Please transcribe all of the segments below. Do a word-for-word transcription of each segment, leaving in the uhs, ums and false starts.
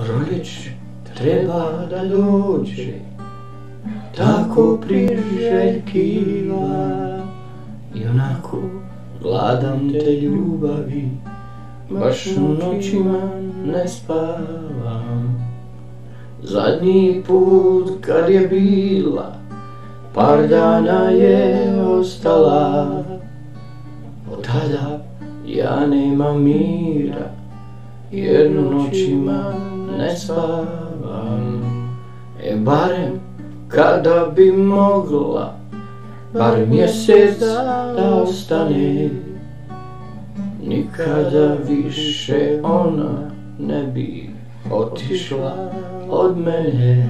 Proljeće treba da dođe, tako priželjkiva, i onako gladam te ljubavi, baš noćima ne spavam. Zadnji put kad je bila, par dana je ostala, od tada ja nemam mira, jer noćima ne spavam. E barem kada bi mogla, bar mjesec da ostane, nikada više ona ne bi otišla od mene.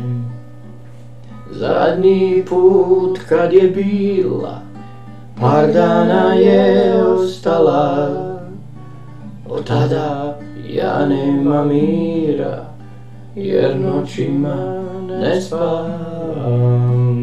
Zadnji put kad je bila, par dana je ostala, od tada ja nemam mira, jer noćima ne spavam.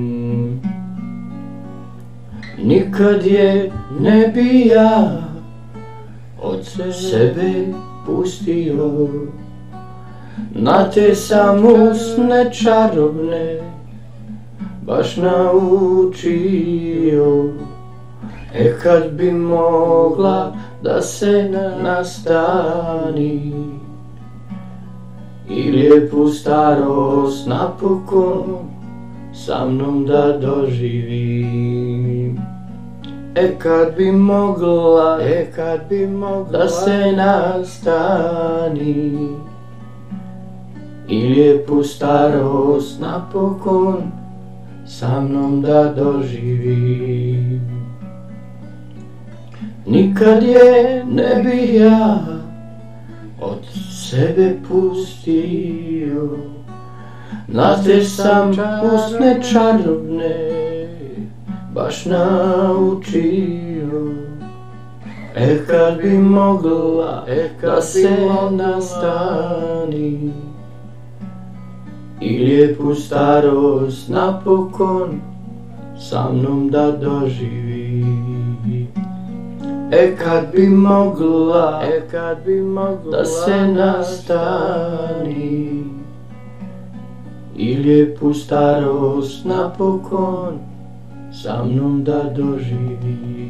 Nikad je ne bi ja od sebe pustio, na te sam usne čarobne baš naučio. E kad bi mogla da se nastani i lijepu starost napokon sa mnom da doživim. E kad bi mogla, e kad bi mogla da se nastani i lijepu starost napokon sa mnom da doživim. Nikad je ne bih ja od sebe pustio, na te sam usne čarobne baš naučio. E kad bi mogla, e kad da se nastani i lijepu starost napokon sa mnom da doživi. E kad bi mogla, e kad bi mogla da se nastani i lijepu starost napokon sa mnom da doživi.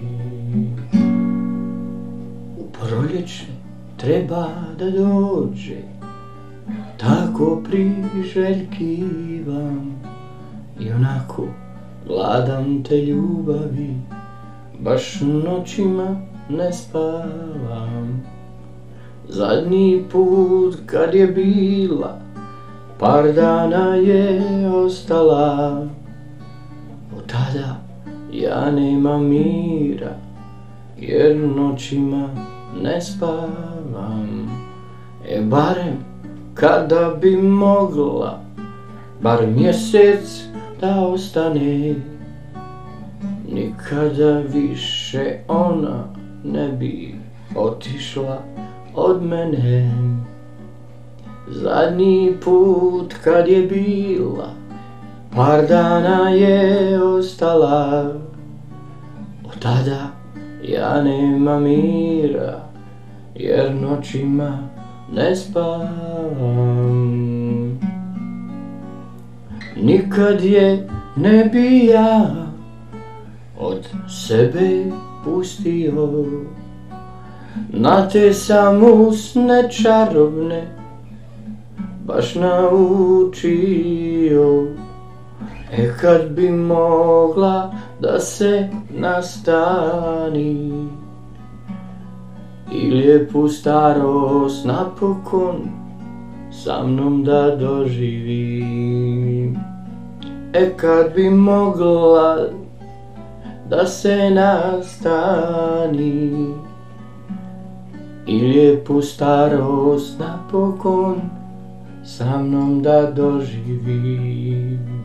U proljeće treba da dođe, tako priželjkivam, i onako gladam te ljubavi, baš noćima ne spavam. Zadnji put kad je bila, par dana je ostala, od tada ja nemam mira, jer noćima ne spavam. E barem kada bi mogla, bar mjesec da ostane, nikada više ona ne bi otišla od mene. Zadnji put kad je bila, par dana je ostala, od tada ja nemam mira, jer noćima ne spavam. Nikad je ne bi ja od sebe pustio, na te sam usne čarobne baš naučio. E kad bi mogla da se nastani i lijepu starost napokon sa mnom da doživim. E kad bi mogla da se nastani i lijepu starost napokon sa mnom da doživim.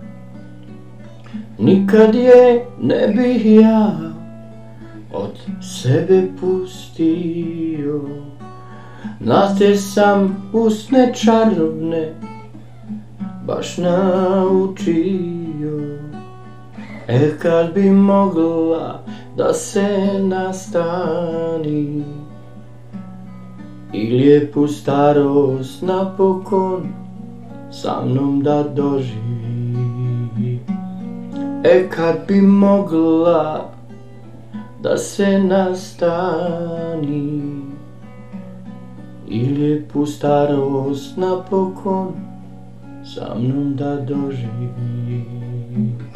Nikad je ne bih ja od sebe pustio, na te sam usne čarobne baš naučio. E kad bi mogla da se nastani i lijepu starost napokon sa mnom da doživi. E kad bi mogla da se nastani i lijepu starost napokon sa mnom da doživi.